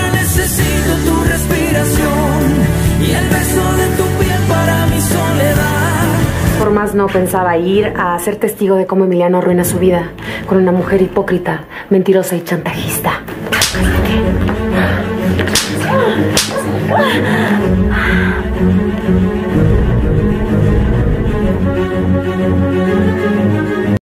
necesito tu respiración y el beso de tu piel para mi soledad. Por más no pensaba ir a ser testigo de cómo Emiliano arruina su vida con una mujer hipócrita, mentirosa y chantajista.